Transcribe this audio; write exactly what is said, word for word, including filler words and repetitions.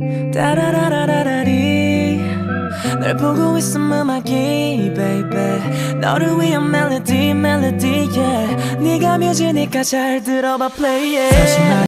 따라라라라리 널 보고 있음 음악이 baby 너를 위한 멜로디 멜로디 yeah 네가 뮤지니까 잘 들어봐 play it